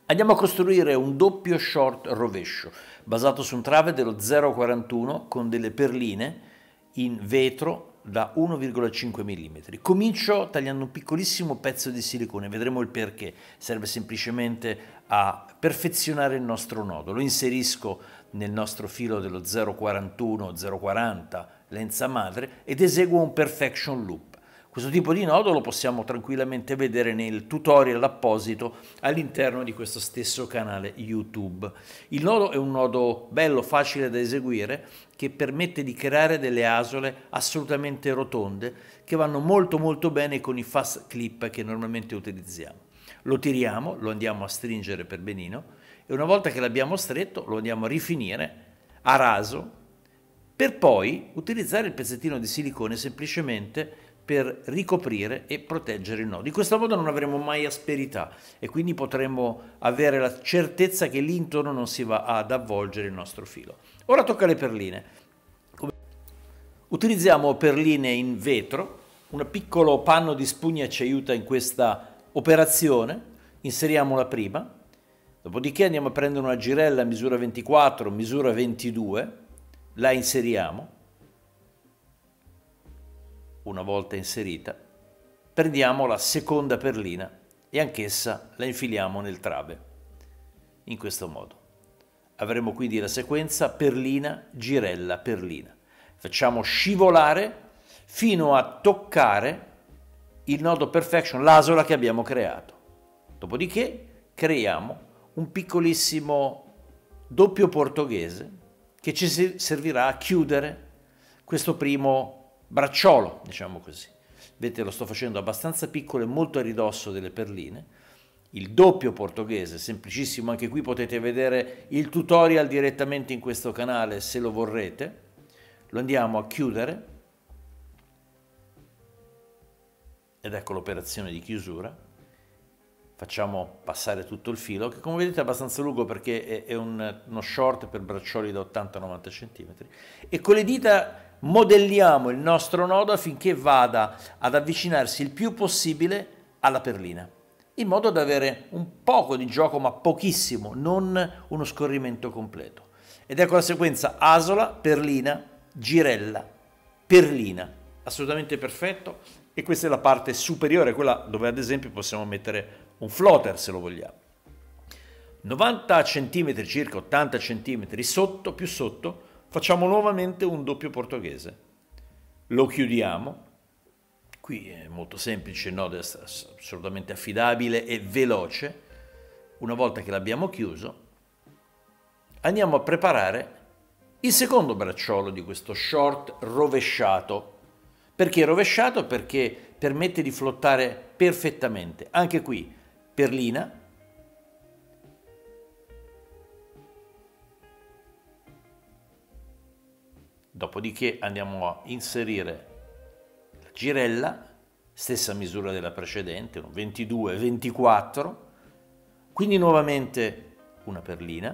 Andiamo a costruire un doppio short rovescio basato su un trave dello 0,41 con delle perline in vetro da 1,5 mm. Comincio tagliando un piccolissimo pezzo di silicone, vedremo il perché. Serve semplicemente a perfezionare il nostro nodo. Lo inserisco nel nostro filo dello 0,41, 0,40 lenza madre ed eseguo un perfection loop. Questo tipo di nodo lo possiamo tranquillamente vedere nel tutorial apposito all'interno di questo stesso canale YouTube. Il nodo è un nodo bello, facile da eseguire, che permette di creare delle asole assolutamente rotonde che vanno molto bene con i fast clip che normalmente utilizziamo. Lo tiriamo, lo andiamo a stringere per benino e una volta che l'abbiamo stretto lo andiamo a rifinire a raso per poi utilizzare il pezzettino di silicone semplicemente per ricoprire e proteggere il nodo. In questo modo non avremo mai asperità e quindi potremo avere la certezza che lì intorno non si va ad avvolgere il nostro filo. Ora tocca alle perline. Utilizziamo perline in vetro, un piccolo panno di spugna ci aiuta in questa operazione, inseriamo la prima, dopodiché andiamo a prendere una girella a misura 24, misura 22, la inseriamo. Una volta inserita, prendiamo la seconda perlina e anch'essa la infiliamo nel trave, in questo modo. Avremo quindi la sequenza perlina, girella, perlina. Facciamo scivolare fino a toccare il nodo perfection, l'asola che abbiamo creato. Dopodiché creiamo un piccolissimo doppio portoghese che ci servirà a chiudere questo primo bracciolo, diciamo così. Vedete, lo sto facendo abbastanza piccolo e molto a ridosso delle perline. Il doppio portoghese, semplicissimo, anche qui potete vedere il tutorial direttamente in questo canale se lo vorrete. Lo andiamo a chiudere ed ecco l'operazione di chiusura. Facciamo passare tutto il filo, che come vedete è abbastanza lungo perché è uno short per braccioli da 80-90 cm. E con le dita modelliamo il nostro nodo affinché vada ad avvicinarsi il più possibile alla perlina, in modo da avere un poco di gioco, ma pochissimo, non uno scorrimento completo. Ed ecco la sequenza asola, perlina, girella, perlina, assolutamente perfetto. E questa è la parte superiore, quella dove ad esempio possiamo mettere un floater se lo vogliamo. 90 cm, circa 80 cm sotto, più sotto, facciamo nuovamente un doppio portoghese. Lo chiudiamo. Qui è molto semplice, il nodo è assolutamente affidabile e veloce. Una volta che l'abbiamo chiuso, andiamo a preparare il secondo bracciolo di questo short rovesciato. Perché rovesciato? Perché permette di flottare perfettamente. Anche qui, perlina, dopodiché andiamo a inserire la girella, stessa misura della precedente, 22-24, quindi nuovamente una perlina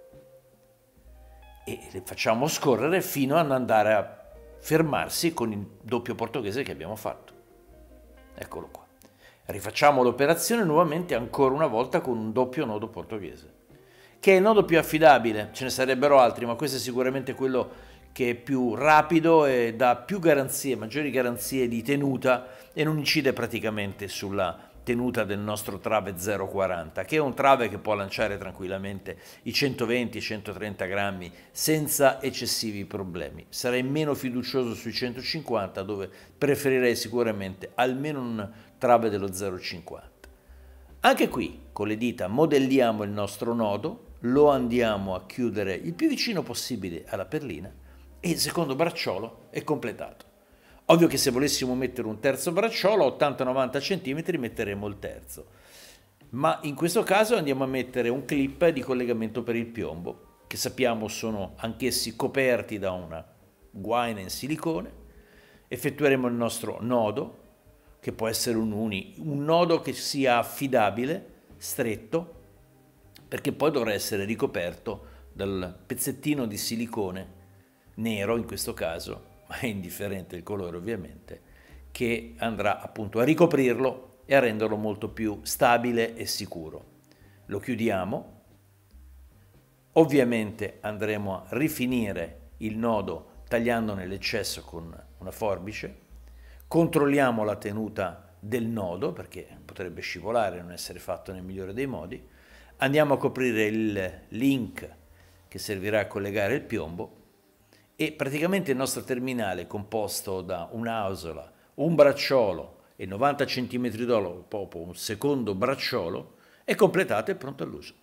e le facciamo scorrere fino ad andare a fermarsi con il doppio portoghese che abbiamo fatto. Eccolo qua. Rifacciamo l'operazione nuovamente ancora una volta con un doppio nodo portoghese, che è il nodo più affidabile. Ce ne sarebbero altri, ma questo è sicuramente quello che è più rapido e dà più garanzie, maggiori garanzie di tenuta e non incide praticamente sulla tenuta del nostro trave 0,40, che è un trave che può lanciare tranquillamente i 120-130 grammi senza eccessivi problemi. Sarei meno fiducioso sui 150, dove preferirei sicuramente almeno un trave dello 0,50. Anche qui con le dita modelliamo il nostro nodo, lo andiamo a chiudere il più vicino possibile alla perlina e il secondo bracciolo è completato. Ovvio che se volessimo mettere un terzo bracciolo a 80-90 cm metteremo il terzo, ma in questo caso andiamo a mettere un clip di collegamento per il piombo, che sappiamo sono anch'essi coperti da una guaina in silicone. Effettueremo il nostro nodo, che può essere un nodo che sia affidabile, stretto, perché poi dovrà essere ricoperto dal pezzettino di silicone nero in questo caso, ma è indifferente il colore ovviamente, che andrà appunto a ricoprirlo e a renderlo molto più stabile e sicuro. lo chiudiamo, ovviamente andremo a rifinire il nodo tagliandone l'eccesso con una forbice, controlliamo la tenuta del nodo perché potrebbe scivolare e non essere fatto nel migliore dei modi, andiamo a coprire il link che servirà a collegare il piombo e praticamente il nostro terminale composto da un'ausola, un bracciolo e 90 cm d'oro, proprio un secondo bracciolo, è completato e pronto all'uso.